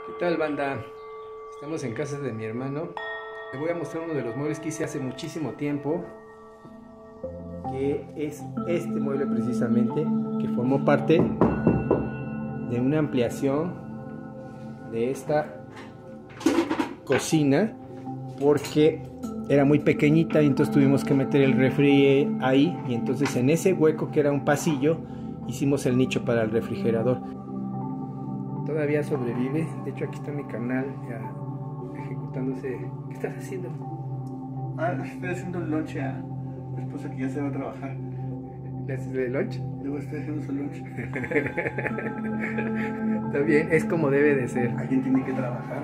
¿Qué tal, banda? Estamos en casa de mi hermano. Le voy a mostrar uno de los muebles que hice hace muchísimo tiempo, que es este mueble precisamente, que formó parte de una ampliación de esta cocina, porque era muy pequeñita y entonces tuvimos que meter el refri ahí, y entonces en ese hueco, que era un pasillo, hicimos el nicho para el refrigerador. Todavía sobrevive. De hecho, aquí está mi canal ya ejecutándose. ¿Qué estás haciendo? Estoy haciendo el lunch a mi esposa que ya se va a trabajar. ¿Le haces el lunch? Luego estoy haciendo su lunch. Está bien, es como debe de ser. Alguien tiene que trabajar.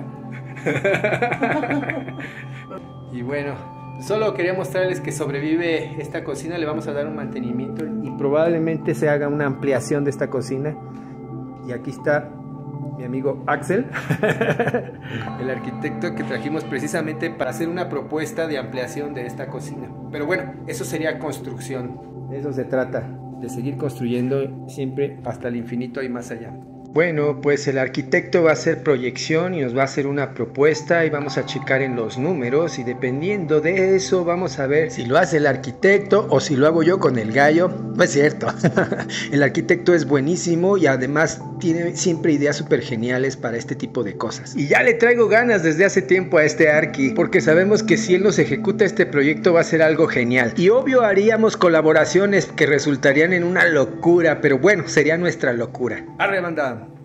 Y bueno, solo quería mostrarles que sobrevive esta cocina. Le vamos a dar un mantenimiento y probablemente se haga una ampliación de esta cocina. Y aquí está mi amigo Axel, el arquitecto que trajimos precisamente para hacer una propuesta de ampliación de esta cocina. Pero bueno, eso sería construcción. De eso se trata, de seguir construyendo siempre hasta el infinito y más allá. Bueno, pues el arquitecto va a hacer proyección y nos va a hacer una propuesta y vamos a checar en los números, y dependiendo de eso vamos a ver si lo hace el arquitecto o si lo hago yo con el gallo. No es cierto. El arquitecto es buenísimo y además tiene siempre ideas súper geniales para este tipo de cosas. Y ya le traigo ganas desde hace tiempo a este arqui, porque sabemos que si él nos ejecuta este proyecto va a ser algo genial. Y obvio haríamos colaboraciones que resultarían en una locura, pero bueno, sería nuestra locura. ¡Arre, banda!